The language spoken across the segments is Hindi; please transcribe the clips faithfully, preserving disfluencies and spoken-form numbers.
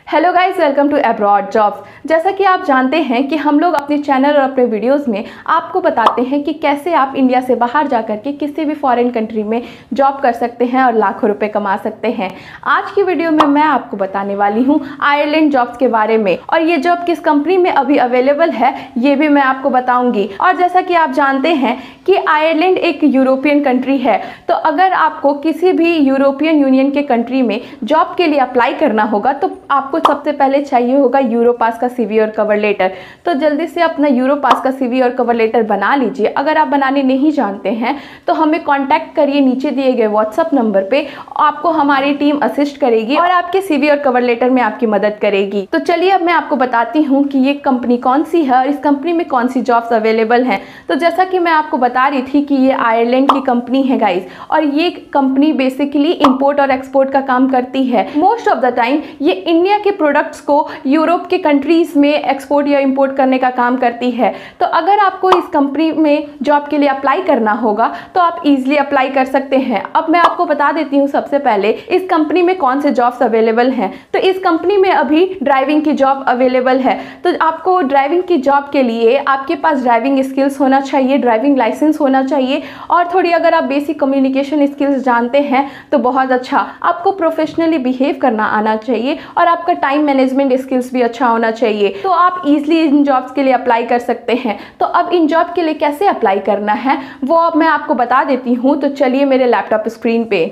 Hello guys, welcome to abroad jobs. जैसा कि आप जानते हैं कि हम लोग अपने चैनल और अपने वीडियोस में आपको बताते हैं कि कैसे आप इंडिया से बाहर जाकर के किसी भी फॉरेन कंट्री में जॉब कर सकते हैं और लाखों रुपए कमा सकते हैं। आज की वीडियो में मैं आपको बताने वाली हूं आयरलैंड जॉब्स के बारे में, और ये जॉब किस कंपनी में अभी अवेलेबल है ये भी मैं आपको बताऊँगी। और जैसा कि आप जानते हैं कि आयरलैंड एक यूरोपियन कंट्री है, तो अगर आपको किसी भी यूरोपियन यूनियन के कंट्री में जॉब के लिए अप्लाई करना होगा तो आपको सबसे पहले चाहिए होगा यूरो पास का सीवी और कवर लेटर। तो जल्दी से अपना यूरो पास का सीवी और कवर लेटर बना लीजिए। अगर आप बनाने नहीं जानते हैं तो हमें कांटेक्ट करिए नीचे दिए गए व्हाट्सएप नंबर पे, आपको हमारी टीम असिस्ट करेगी और आपके सीवी और कवर लेटर में आपकी मदद करेगी। तो चलिए अब मैं आपको बताती हूँ कि ये कंपनी कौन सी है और इस कंपनी में कौन सी जॉब्स अवेलेबल हैं। तो जैसा कि मैं आपको बता रही थी कि ये आयरलैंड की कंपनी है गाइस, और ये कंपनी बेसिकली इंपोर्ट और एक्सपोर्ट का काम करती है। मोस्ट ऑफ द टाइम ये इंडिया के प्रोडक्ट्स को यूरोप के कंट्रीज में एक्सपोर्ट या इंपोर्ट करने का काम करती है। तो अगर आपको इस कंपनी में जॉब के लिए अप्लाई करना होगा तो आप इजीली अप्लाई कर सकते हैं। अब मैं आपको बता देती हूँ सबसे पहले इस कंपनी में कौन से जॉब्स अवेलेबल हैं। तो इस कंपनी में अभी ड्राइविंग की जॉब अवेलेबल है। तो आपको ड्राइविंग की जॉब के लिए आपके पास ड्राइविंग स्किल्स होना चाहिए, ड्राइविंग लाइसेंस होना चाहिए, और थोड़ी अगर आप बेसिक कम्युनिकेशन स्किल्स जानते हैं तो बहुत अच्छा। आपको प्रोफेशनली बिहेव करना आना चाहिए और आपका टाइम मैनेजमेंट स्किल्स भी अच्छा होना चाहिए। तो आप इजीली इन जॉब्स के लिए अप्लाई कर सकते हैं। तो अब इन जॉब के लिए कैसे अप्लाई करना है वो अब मैं आपको बता देती हूँ। तो चलिए मेरे लैपटॉप स्क्रीन पे,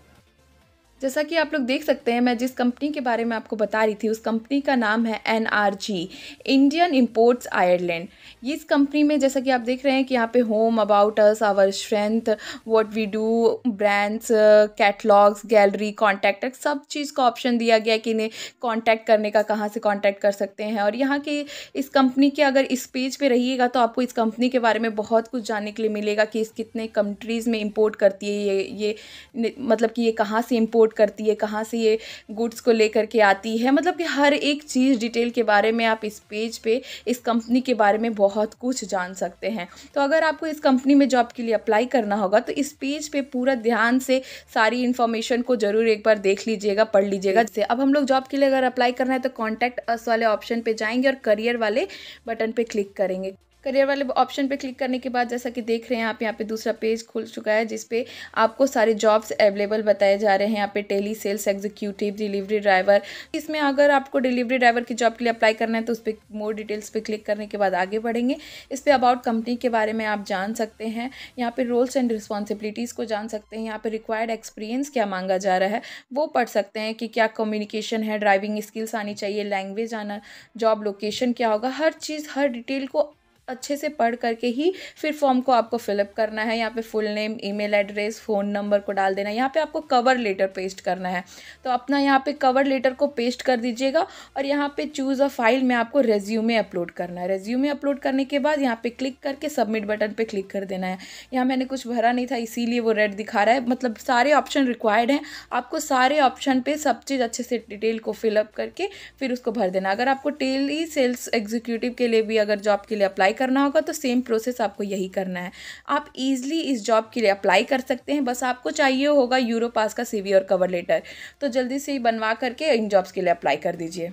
जैसा कि आप लोग देख सकते हैं, मैं जिस कंपनी के बारे में आपको बता रही थी उस कंपनी का नाम है N R G, Indian imports Ireland. ये इस कंपनी में जैसा कि आप देख रहे हैं कि यहाँ पे home, about us, our strength, what we do, brands, catalogues, gallery, contact, सब चीज़ का ऑप्शन दिया गया कि इन्हें कॉन्टैक्ट करने का, कहाँ से कॉन्टैक्ट कर सकते हैं। और यहाँ के इस कंपनी के अगर इस पेज पे रहिएगा तो आपको इस कंपनी के बारे में बहुत कुछ जानने के लिए मिलेगा कि इस कितने कंट्रीज़ में इम्पोर्ट करती है ये ये मतलब कि ये कहाँ से इम्पोर्ट करती है, कहाँ से ये गुड्स को लेकर के आती है, मतलब कि हर एक चीज़ डिटेल के बारे में आप इस पेज पे इस कंपनी के बारे में बहुत कुछ जान सकते हैं। तो अगर आपको इस कंपनी में जॉब के लिए अप्लाई करना होगा तो इस पेज पे पूरा ध्यान से सारी इन्फॉर्मेशन को जरूर एक बार देख लीजिएगा, पढ़ लीजिएगा। जैसे अब हम लोग जॉब के लिए अगर अप्लाई करना है तो कॉन्टैक्ट अस वाले ऑप्शन पे जाएंगे और करियर वाले बटन पे क्लिक करेंगे। करियर वाले ऑप्शन पे क्लिक करने के बाद जैसा कि देख रहे हैं आप, यहाँ पे दूसरा पेज खुल चुका है जिस पे आपको सारे जॉब्स अवेलेबल बताए जा रहे हैं। यहाँ पे tele sales executive, delivery driver. इसमें अगर आपको डिलीवरी ड्राइवर की जॉब के लिए अप्लाई करना है तो उस पर मोर डिटेल्स पे क्लिक करने के बाद आगे बढ़ेंगे। इस पर अबाउट कंपनी के बारे में आप जान सकते हैं। यहाँ पे रोल्स एंड रिस्पॉन्सिबिलिटीज़ को जान सकते हैं। यहाँ पे रिक्वायर्ड एक्सपीरियंस क्या मांगा जा रहा है वो पढ़ सकते हैं कि क्या कम्युनिकेशन है, ड्राइविंग स्किल्स आनी चाहिए, लैंग्वेज आना, जॉब लोकेशन क्या होगा, हर चीज़ हर डिटेल को अच्छे से पढ़ करके ही फिर फॉर्म को आपको फिलअप करना है। यहाँ पे full name, email address, phone number को डाल देना है। यहाँ पे आपको कवर लेटर पेस्ट करना है, तो अपना यहाँ पे कवर लेटर को पेस्ट कर दीजिएगा और यहाँ पे चूज़ अ फाइल में आपको रेज्यूमे अपलोड करना है। रेज्यूमे अपलोड करने के बाद यहाँ पे क्लिक करके सबमिट बटन पे क्लिक कर देना है। यहाँ मैंने कुछ भरा नहीं था इसीलिए वो रेड दिखा रहा है, मतलब सारे ऑप्शन रिक्वायर्ड हैं। आपको सारे ऑप्शन पे सब चीज़ अच्छे से डिटेल को फिलअप करके फिर उसको भर देना। अगर आपको टेली सेल्स एग्जीक्यूटिव के लिए भी अगर जॉब के लिए अप्लाई करना होगा तो सेम प्रोसेस आपको यही करना है। आप इजीली इस जॉब के लिए अप्लाई कर सकते हैं। बस आपको चाहिए होगा यूरो पास का सीवी और कवर लेटर, तो जल्दी से ही बनवा करके इन जॉब्स के लिए अप्लाई कर दीजिए।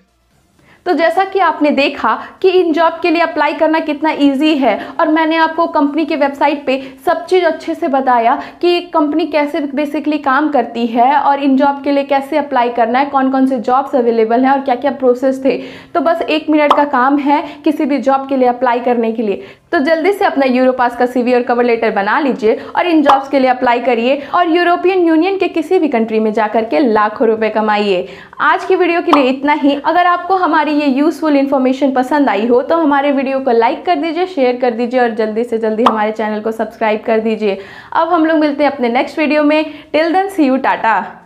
तो जैसा कि आपने देखा कि इन जॉब के लिए अप्लाई करना कितना इजी है, और मैंने आपको कंपनी के वेबसाइट पे सब चीज़ अच्छे से बताया कि कंपनी कैसे बेसिकली काम करती है और इन जॉब के लिए कैसे अप्लाई करना है, कौन कौन से जॉब्स अवेलेबल हैं और क्या क्या प्रोसेस थे। तो बस एक मिनट का काम है किसी भी जॉब के लिए अप्लाई करने के लिए। तो जल्दी से अपना यूरो पास का सीवी और कवर लेटर बना लीजिए और इन जॉब्स के लिए अप्लाई करिए और यूरोपियन यूनियन के किसी भी कंट्री में जाकर के लाखों रुपए कमाइए। आज की वीडियो के लिए इतना ही। अगर आपको हमारी ये यूजफुल इन्फॉर्मेशन पसंद आई हो तो हमारे वीडियो को लाइक कर दीजिए, शेयर कर दीजिए और जल्दी से जल्दी हमारे चैनल को सब्सक्राइब कर दीजिए। अब हम लोग मिलते हैं अपने नेक्स्ट वीडियो में। Till then see you, Tata.